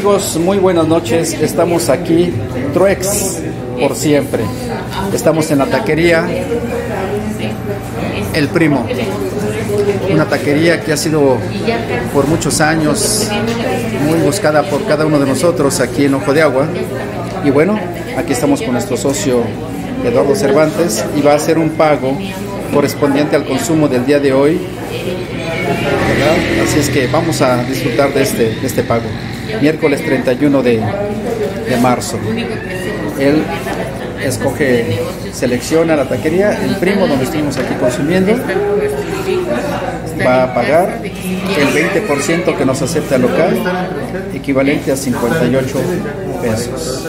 amigos? Muy buenas noches. Estamos aquí, Truex por siempre. Estamos en la taquería El Primo, una taquería que ha sido por muchos años muy buscada por cada uno de nosotros aquí en Ojo de Agua. Y bueno, aquí estamos con nuestro socio Eduardo Cervantes y va a hacer un pago correspondiente al consumo del día de hoy, ¿verdad? Así es que vamos a disfrutar de este pago. Miércoles 31 de marzo. Él escoge, selecciona la taquería El Primo, donde estuvimos aquí consumiendo. Va a pagar el 20% que nos acepta el local, equivalente a 58 pesos.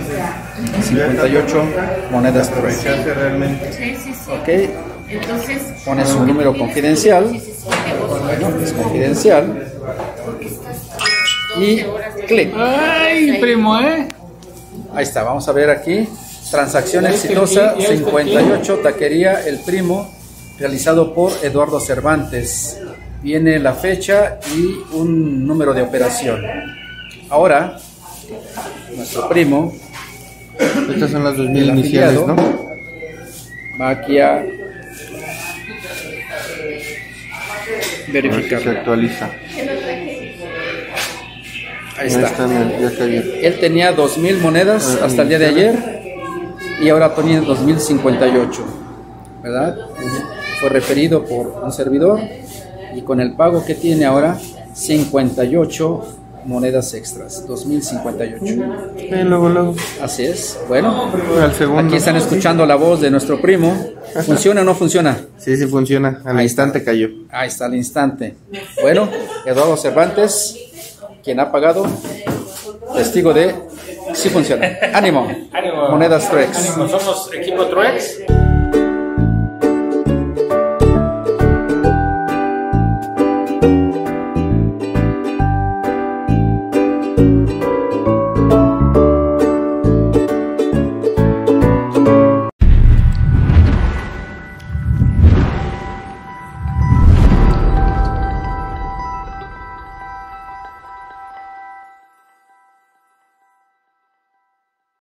58 monedas Truex. Ok, pone su número confidencial. Bueno, es confidencial. Y clic. ¡Ay, primo, Ahí está, vamos a ver aquí. Transacción exitosa, 58, taquería El Primo, realizado por Eduardo Cervantes. Viene la fecha y un número de operación. Ahora, nuestro primo, estas son las 2000 iniciales, ¿no? Va aquí a verificar. Se actualiza. Ahí está. Ya está bien. Él tenía 2000 monedas hasta el día de ayer y ahora tiene 2058, ¿verdad? Fue referido por un servidor y con el pago que tiene ahora, 58 monedas extras, 2058. Luego. Así es. Bueno, Al segundo. aquí están escuchando la voz de nuestro primo. ¿Funciona o no funciona? Sí, funciona. Al instante cayó. Ahí está, al instante. Bueno, Eduardo Cervantes, quien ha pagado, testigo de sí funciona. ¡Ánimo! ¡Ánimo! Monedas Truex. ¡Ánimo! Somos equipo Truex.